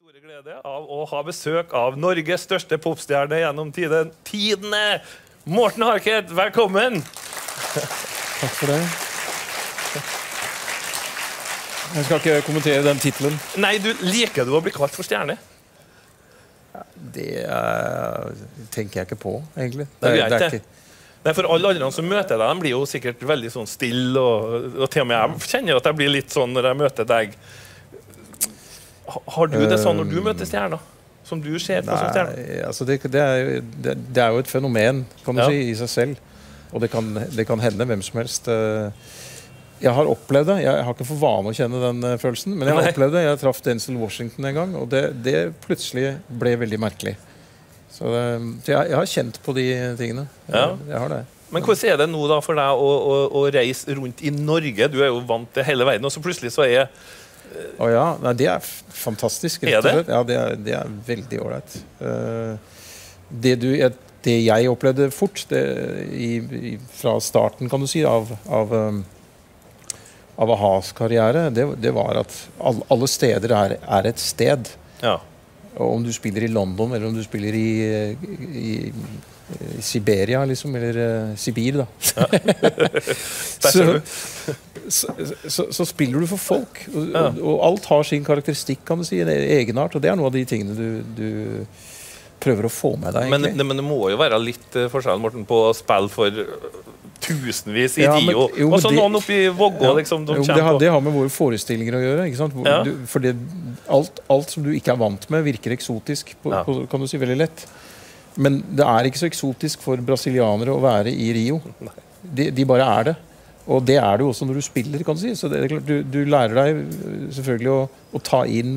store glede av å ha besøk av Norges største popstjerne gjennom tidene. Morten Harket, velkommen! Takk for det. Jeg skal ikke kommentere den titelen. Nei, liker du å bli kalt for stjerne? Det tenker jeg ikke på, egentlig. Det er ikke. Nei, for alle andre som møter deg, de blir jo sikkert veldig sånn stille, og til og med jeg kjenner at jeg blir litt sånn når jeg møter deg. Har du det sånn når du møter stjerner? Som du ser på som stjerner? Nei, altså det er jo et fenomen, kan du si, i seg selv. Og det kan hende hvem som helst. Jeg har opplevd det. Jeg har ikke for vane å kjenne den følelsen, men jeg har opplevd det. Jeg traff Denzel Washington en gang, og det plutselig ble veldig merkelig. Så jeg har kjent på de tingene. Jeg har det. Men hvordan er det nå da for deg å reise rundt i Norge? Du er jo vant til hele verden, og så plutselig så er... Nei, det er fantastisk, rett og slett. Ja, det er veldig ålreit. Det jeg opplevde fort, fra starten, kan du si, av a-has karriere, det var at alle steder er et sted. Ja. Og om du spiller i London, eller om du spiller i Siberia, liksom, eller Sibir, da. Så spiller du for folk, og alt har sin karakteristikk, kan du si, en egenart, og det er noe av de tingene du prøver å få med deg, egentlig. Men det må jo være litt forskjell, Morten, på å spille for tusenvis i Rio, og så noen oppe i Vågå, liksom, det har med våre forestillinger å gjøre, ikke sant? Fordi alt som du ikke er vant med virker eksotisk, kan du si, veldig lett. Men det er ikke så eksotisk for brasilianere å være i Rio. De bare er det. Og det er det jo også når du spiller, kan du si. Så det er klart, du lærer deg selvfølgelig å ta inn,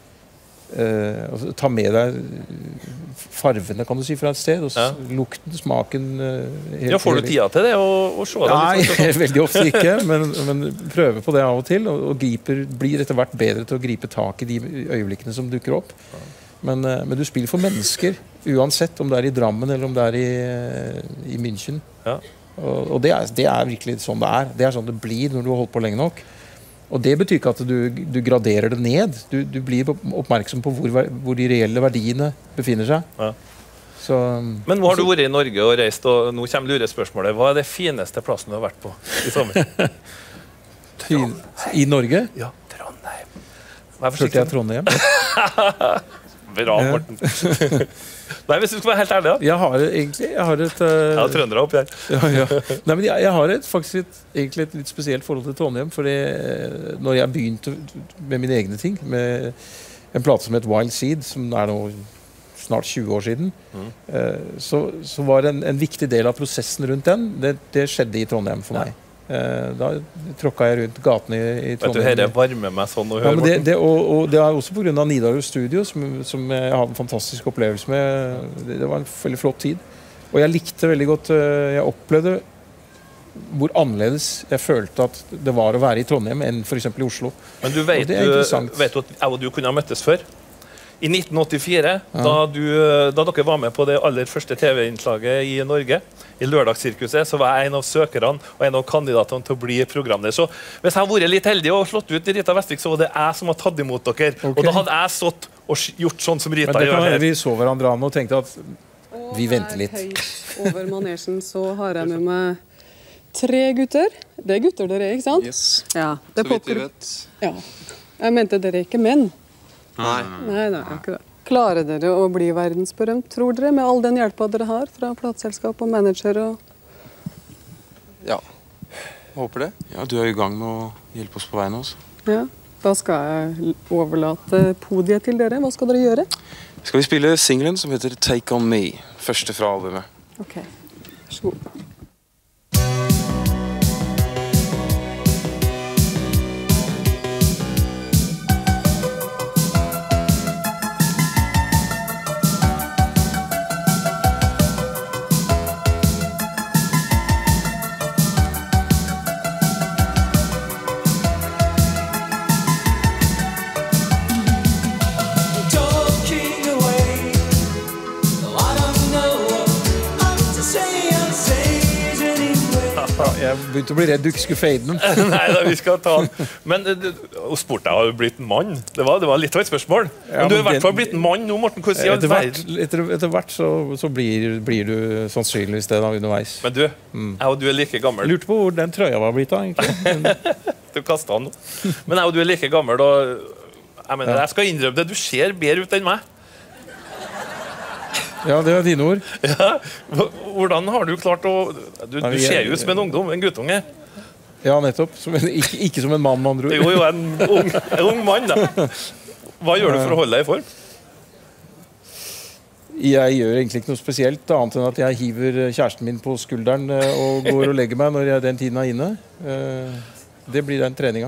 ta med deg farvene, kan du si, fra et sted. Og lukten, smaken. Får du tida til det å se det? Nei, veldig ofte ikke. Men prøver på det av og til. Og blir etter hvert bedre til å gripe tak i de øyeblikkene som dukker opp. Men du spiller for mennesker, uansett om det er i Drammen eller om det er i München. Ja. Og det er virkelig sånn det er. Det er sånn det blir når du har holdt på lenge nok. Og det betyr ikke at du graderer det ned. Du blir oppmerksom på hvor de reelle verdiene befinner seg. Ja. Men nå har du vært i Norge og reist, og nå kommer lurespørsmålet. Hva er det fineste plassen du har vært på i sommer? I Norge? Ja, Trondheim. Hørte jeg Trondheim? Bra, Morten. Nei, hvis du skal være helt ærlig, da. Jeg har et... trøndere oppi her. Nei, men jeg har egentlig et litt spesielt forhold til Trondheim, fordi når jeg begynte med mine egne ting, med en plate som het Wild Seed, som er nå snart 20 år siden, så var en viktig del av prosessen rundt den, det skjedde i Trondheim for meg. Da tråkket jeg rundt gaten i Trondheim. Vet du, her varmer meg sånn å høre, Morten. Og det er også på grunn av Nidaros Studio, som jeg hadde en fantastisk opplevelse med. Det var en veldig flott tid. Og jeg likte veldig godt, jeg opplevde hvor annerledes jeg følte at det var å være i Trondheim enn for eksempel i Oslo. Men du vet at jeg og du kunne ha møttes før? I 1984, da dere var med på det aller første TV-innslaget i Norge, i Lørdagssirkuset, så var jeg en av søkerne og en av kandidatene til å bli programleder. Så hvis jeg har vært litt heldig og slått ut Rita Vestvik, så var det jeg som har tatt imot dere. Okay. Og da hadde jeg stått og gjort sånn som Rita gjør her. Vi så hverandre an og tenkte at vi venter litt. Og over manesjen så har jeg med meg 3 gutter. Det er gutter dere, ikke sant? Yes, ja, så vidt vi vet. Ja, jeg mente dere er ikke menn. Nei, ikke det. Klarer dere å bli verdensberømt, tror dere, med all den hjelpa dere har fra plateselskap og manager? Ja, håper det. Ja, du er i gang med å hjelpe oss på veien også. Ja, da skal jeg overlate podiet til dere. Hva skal dere gjøre? Skal vi spille singlen som heter Take On Me, første fra albumet. Ok, vær så god. Say jeg begynte å bli redd du ikke skulle fade den. Nei, da, vi skal ta den. Men og spurte jeg, har du blitt en mann? Det var litt av et spørsmål. Men du har i hvert fall blitt en mann nå, Morten. Etter hvert så blir du sannsynligvis det da underveis. Men du, jeg og du er like gammel. Jeg lurte på hvor den trøya var blitt da, egentlig. Du kastet den nå. Men jeg og du er like gammel, og jeg skal innrømme det, du ser bedre ut enn meg. Ja, det er dine ord. Ja, hvordan har du klart å... Du ser jo ut som en ungdom, en guttunge. Ja, nettopp. Ikke som en mann, man tror. Jo, en ung mann, da. Hva gjør du for å holde deg i form? Jeg gjør egentlig ikke noe spesielt, annet enn at jeg hiver kjæresten min på skulderen og går og legger meg når den tiden er inne. Det blir den treninga.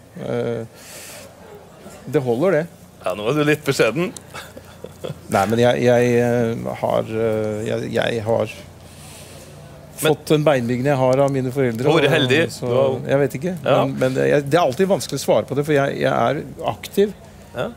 Det holder, det. Ja, nå er du litt beskjeden. Nei, men jeg har fått en beinbygning jeg har av mine foreldre. Hvor heldig. Så, jeg vet ikke. Ja. Men det er alltid vanskelig å svare på det, for jeg er aktiv. Ja.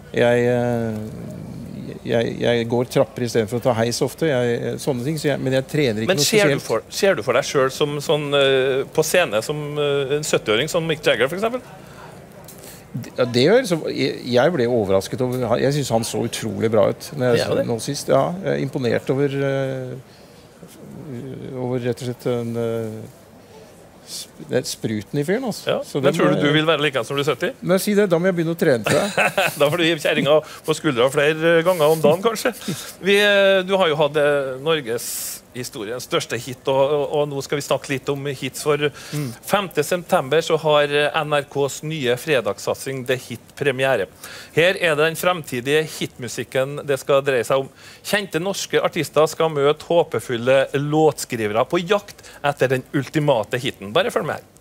Jeg går trapper i stedet for å ta heis ofte. Sånne ting, men jeg trener ikke noe spesielt. Men ser du for deg selv som sånn, på scene som en 70-åring, som Mick Jagger for eksempel? Det gjør, så jeg ble overrasket over, jeg synes han så utrolig bra ut nå sist, ja, jeg er imponert over rett og slett det er spruten i fyren, altså. Ja, så men tror du vil være like som du er 70? Nei, si det, da må jeg begynne å trene til deg. Da får du gi kjæringa på skuldra flere ganger om dagen, kanskje. Du har jo hatt Norges historiens største hit, og nå skal vi snakke litt om hits. For 5. september så har NRKs nye fredagssatsing The Hit premiere. Her er det den fremtidige hitmusikken det skal dreie seg om. Kjente norske artister skal møte håpefulle låtskrivere på jakt etter den ultimate hiten. Bare følg med her.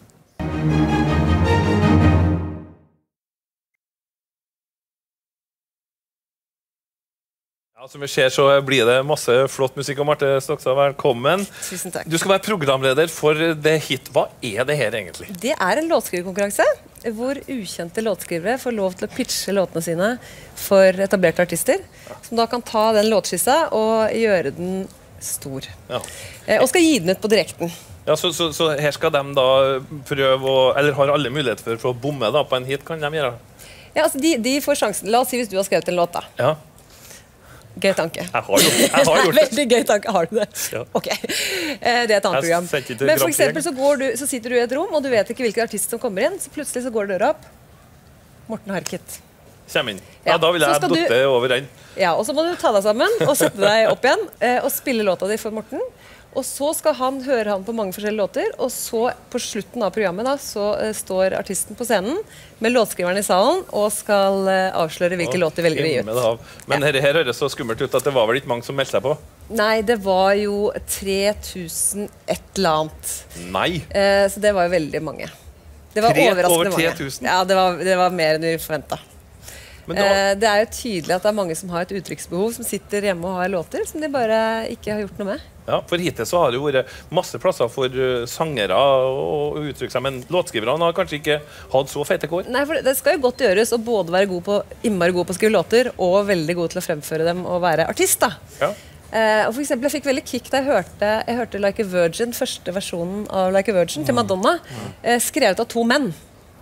Ja, som vi ser så blir det masse flott musikk, og Marte Stokstad, velkommen. Tusen takk. Du skal være programleder for The Hit. Hva er det her egentlig? Det er en låtskriverkonkurranse hvor ukjente låtskrivere får lov til å pitche låtene sine for etablerte artister, som da kan ta den låtskissa og gjøre den stor. Ja. Og skal gi den ut på direkten. Ja, så her skal de da prøve eller har alle muligheter for å bomme da på en hit, kan de gjøre? Ja, altså de får sjansen. La oss si hvis du har skrevet en låt da. Ja. Gøy tanke. Jeg har gjort det. Veldig gøy tanke. Har du det? Ja. Ok. Det er et annet program. Men for eksempel så sitter du i et rom, og du vet ikke hvilken artist som kommer inn, så plutselig så går døra opp. Morten Harket. Kjem inn. Ja, da vil jeg dotte over den. Ja, og så må du ta deg sammen og sette deg opp igjen og spille låta di for Morten. Og så skal høre han på mange forskjellige låter, og så på slutten av programmet da, så står artisten på scenen med låtskriveren i salen og skal avsløre hvilke låter de velger å gi ut. Men her høres så skummelt ut at det var vel ikke mange som meldte seg på? Nei, det var jo 3000 et eller annet. Nei! Så det var jo veldig mange. Det var overraskende mange. Over 3000? Ja, det var mer enn vi forventet. Det er jo tydelig at det er mange som har et uttrykksbehov, som sitter hjemme og har låter som de bare ikke har gjort noe med. Ja, for hittil så har det jo vært masse plasser for sangere å uttrykke seg, men låtskriverne har kanskje ikke hatt så fete kår. Nei, for det skal jo godt gjøres å både være innmari god på å skrive låter, og veldig god til å fremføre dem og være artist, da. Ja. Og for eksempel, jeg fikk veldig kick da jeg hørte Like a Virgin, første versjonen av Like a Virgin til Madonna, skrevet av 2 menn.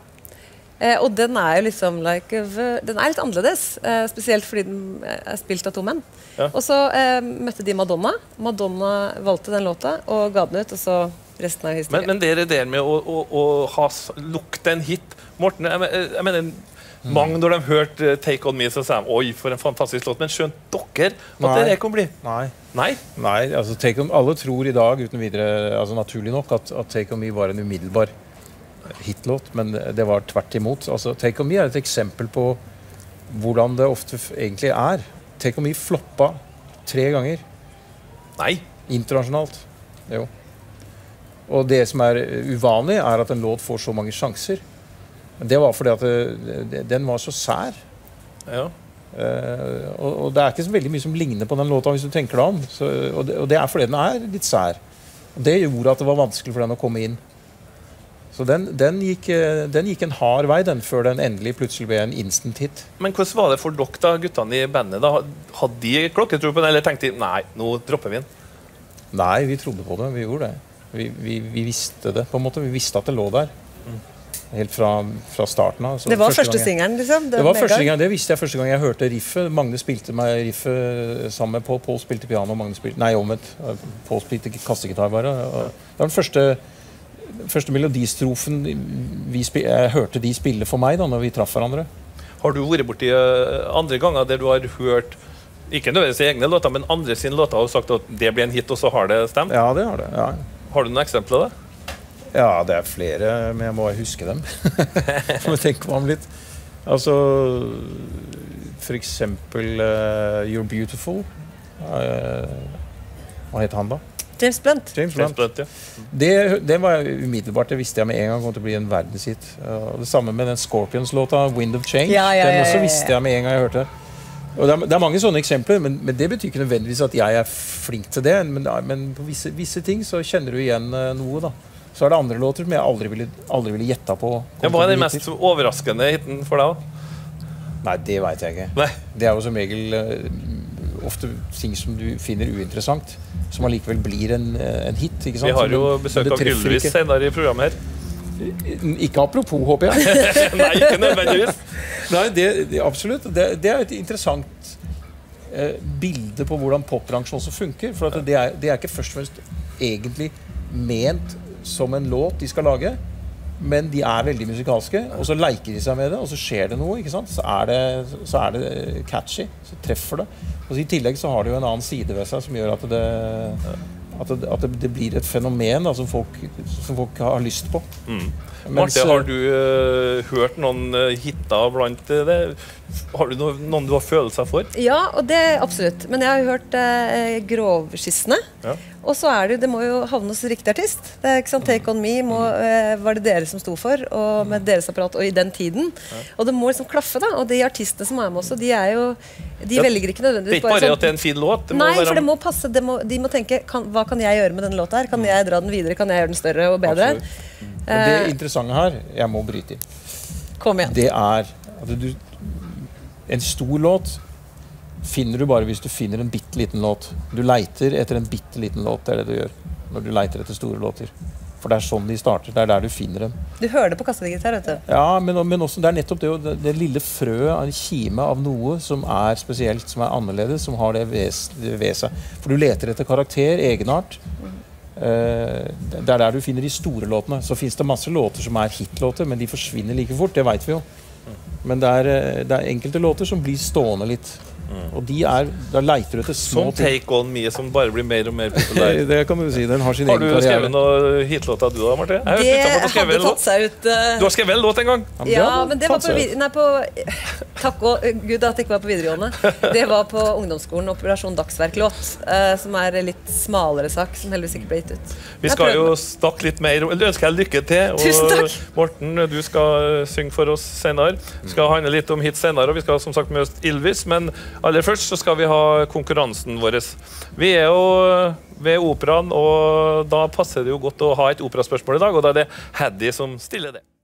Og den er jo liksom den er litt annerledes, spesielt fordi den er spilt av 2 menn. Ja. Og så møtte de Madonna. Madonna valgte den låta og ga den ut, og så resten av historien. Men det er det med å lukte en hit. Morten, jeg mener, mange når de hørte Take On Me, så sa de, oi, for en fantastisk låt, men skjønt dere at det kommer bli? Nei, altså alle tror i dag, uten videre, altså naturlig nok, at Take On Me var en umiddelbar hitlåt, men det var tvert imot. Altså, Take On Me er et eksempel på hvordan det ofte egentlig er. Take On Me floppa 3 ganger. Nei. Internasjonalt. Jo. Og det som er uvanlig er at en låt får så mange sjanser. Det var fordi at den var så sær. Ja. Og det er ikke så veldig mye som ligner på den låta hvis du tenker deg om. Og det er fordi den er litt sær. Og det gjorde at det var vanskelig for den å komme inn. Så den gikk en hard vei før den endelig plutselig ble en instant hit. Men hvordan var det for dere da, guttene i bandet? Da? Hadde de klokketro på den, eller tenkte de, nei, nå dropper vi den? Nei, vi trodde på det, vi gjorde det. Vi visste det, på en måte. Vi visste at det lå der. Helt fra starten av. Det var første singelen, liksom? Det var første gang, det visste jeg første gang jeg hørte riffet. Magne spilte meg riffet sammen med Paul. Paul spilte piano, Magne spilte... Nei, omvendt. Paul spilte kassegitar bare. Det var den første melodistrofen jeg hørte de spille for meg da, når vi traff hverandre. Har du vært borti andre ganger der du har hørt, ikke nødvendigvis egne låter, men andre sine låter, og sagt at det blir en hit, og så har det stemt? Ja, det har det. Ja. Har du noen eksempler av det? Ja, det flere, men jeg må huske dem. Jeg må tenke på dem litt. Altså, for eksempel You're Beautiful. Hva heter han da? James Blunt. James Blunt, ja. Det var umiddelbart, det visste jeg med en gang kom til å bli en verdenshit. Det samme med den Scorpions-låta, Wind of Change. Den også visste jeg med en gang jeg hørte. Og det er mange sånne eksempler, men det betyr ikke nødvendigvis at jeg er flink til det. Men på visse ting så kjenner du igjen noe da. Så er det andre låter som jeg aldri ville gjette på. Hva er den mest overraskende hiten for deg da? Nei, det vet jeg ikke. Nei. Det er jo som regel ofte ting som du finner uinteressant, som allikevel blir en hit, ikke sant? Vi har jo besøk av Gylvis senere i programmet her. Ikke apropos, håper jeg. Nei, ikke nødvendigvis. Nei, absolutt. Det er et interessant bilde på hvordan popbransjen også funker, for at det er ikke først og fremst egentlig ment som en låt de skal lage, men de er veldig musikalske, og så leker de seg med det, og så skjer det noe, ikke sant? Så er det catchy, så treffer det. Og så i tillegg så har det jo en annen side ved seg som gjør at det blir et fenomen da, som folk har lyst på. Marte, har du hørt noen hitter blant det? Har du noen du har følelser for? Ja, og det absolutt. Men jeg har jo hørt Grovskissene. Ja. Og så det må jo havne hos riktig artist. Det er ikke sant, Take On Me var det dere som sto for, og med deres apparat, og i den tiden. Ja. Og det må liksom klaffe da, og de artistene som er med også, de velger ikke nødvendigvis. Det er ikke bare at det er en fin låt? Nei, for det må passe, de må tenke, hva kan jeg gjøre med denne låta her? Kan jeg dra den videre? Kan jeg gjøre den større og bedre? Men det interessante her, jeg må bryte inn. Kom igjen. Det er at en stor låt finner du bare hvis du finner en bitteliten låt. Du leiter etter en bitteliten låt, det er det du gjør når du leiter etter store låter. For det er sånn de starter, det er der du finner dem. Du hører det på kassedigitar, vet du. Ja, men også det er nettopp det lille frøet av en kime av noe som er spesielt, som er annerledes, som har det ved seg. For du leter etter karakter, egenart. Det er der du finner de store låtene. Så finnes det masse låter som er hitlåter, men de forsvinner like fort, det vet vi jo. Men det er enkelte låter som blir stående litt. Og da leiter du etter små ting. Som Take On Me, som bare blir mer og mer populær. Det kan du si, den har sin egen karriere. Har du skrevet noe hitlåter du da, Marte? Det hadde tatt seg ut. Du har skrevet en låt en gang? Ja, men det var på takk og Gud at det ikke var på videregående. Det var på ungdomsskolen, Operasjon Dagsverklåt, som er litt smalere sak, som heldigvis ikke ble gitt ut. Vi skal jo snakke litt mer, eller ønsker jeg lykke til. Tusen takk! Morten, du skal synge for oss senere. Vi skal handle litt om hit senere, og vi skal som sagt med oss Ylvis, men aller først så skal vi ha konkurransen vår. Vi er jo ved operaen, og da passer det jo godt å ha et operaspørsmål i dag, og da er det Haddy som stiller det.